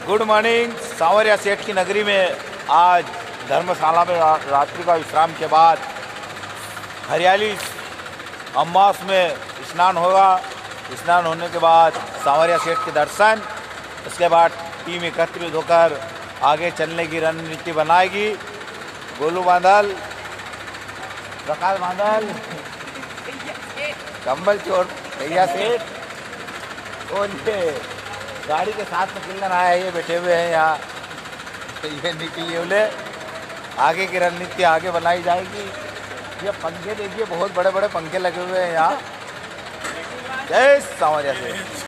Good morning. सांवरिया सेठ की नगरी में आज धर्मशाला में रात्रि का विश्राम के बाद हरियाली अमास में स्नान होगा। स्नान होने के बाद सांवरिया सेठ के दर्शन, उसके बाद टीम एकत्रित होकर आगे चलने की रणनीति बनाएगी। गोलू बांधल, प्रकाश बांधल, कंबल चोर भैया सेठ और ये गाड़ी के साथ में किल्लन आया, ये बैठे हुए हैं यहाँ। तो ये निकली बोले आगे की रणनीति आगे बनाई जाएगी। ये पंखे देखिए, बहुत बड़े बड़े पंखे लगे हुए हैं यहाँ। जय सांवरिया सेठ।